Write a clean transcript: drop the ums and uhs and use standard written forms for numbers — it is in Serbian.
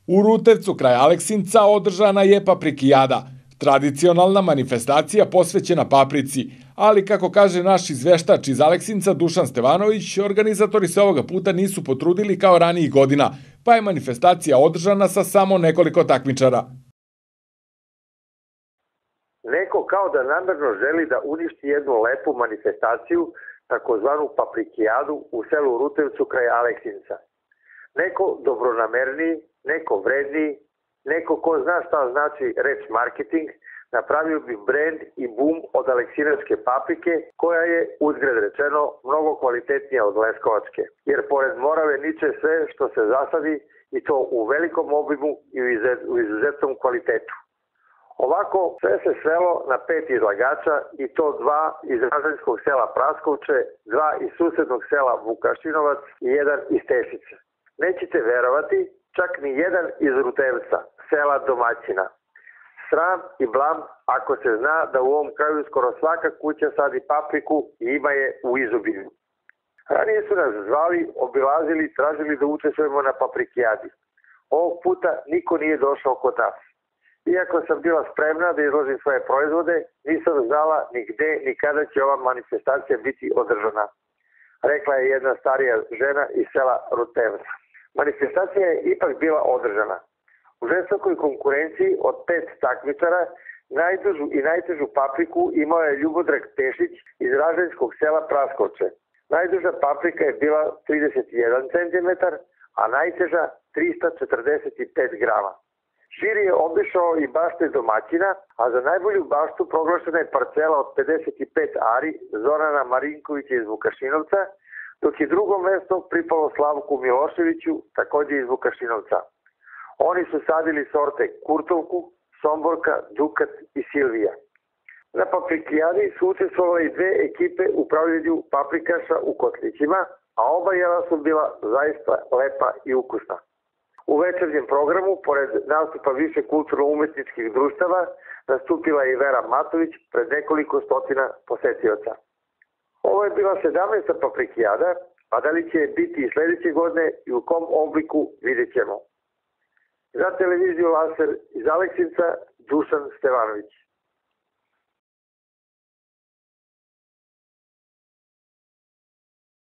U Rutevcu kraj Aleksinca održana je Paprikijada, tradicionalna manifestacija posvećena paprici, ali kako kaže naš izveštač iz Aleksinca Dušan Stevanović, organizatori se ovoga puta nisu potrudili kao ranijih godina, pa je manifestacija održana sa samo nekoliko takmičara. Neko kao da namerno želi da uništi jednu lepu manifestaciju, takozvanu Paprikijadu u selu Rutevcu kraj Aleksinca. Neko dobronamerniji, neko vredniji, neko ko zna šta znači reč marketing, napravio bi brend i bum od aleksinačke paprike, koja je, uzgred rečeno, mnogo kvalitetnija od leskovačke. Jer pored Morave niče sve što se zasadi i to u velikom obimu i u izuzetnom kvalitetu. Ovako, sve se svelo na 5 izlagača i to 2 iz ražanjskog sela Praskovče, 2 iz susednog sela Vukašinovac i 1 iz Tešice. Nećete verovati, čak ni 1 iz Rutevca, sela domaćina. Sram i blam ako se zna da u ovom kraju skoro svaka kuća sadi papriku i ima je u izobilju. Ranije su nas zvali, obilazili, tražili da učestvujemo na Paprikijadi. Ovog puta niko nije došao kod nas. Iako sam bila spremna da izložim svoje proizvode, nisam znala ni gde ni kada će ova manifestacija biti održana, rekla je jedna starija žena iz sela Rutevca. Manifestacija je ipak bila održana. U žestokoj konkurenciji od 5 takmičara najdužu i najtežu papriku imao je Ljubodrag Tešić iz ražanjskog sela Praskovče. Najduža paprika je bila 31 cm, a najteža 345 grama. Žiri je obišao i bašte domaćina, a za najbolju baštu proglašena je parcela od 55 ari Zorana Marinkovića iz Vukašinovca, dok je drugo mesto pripalo Slavku Miloševiću, takođe iz Vukašinovca. Oni su sadili sorte Kurtovku, Somborka, Dukat i Silvija. Na Paprikijadi su učestvovali 2 ekipe u pravljenju paprikaša u kotlićima, a oba jela su bila zaista lepa i ukusna. U večernjem programu, pored nastupa više kulturno-umetničkih društava, nastupila je i Vera Matović pred nekoliko stotina posetioca. Ovo je bila 17. Paprikijada, a da li će biti i sledeće godine i u kom obliku vidjet ćemo. Za televiziju Laser iz Aleksinca, Dušan Stevanović.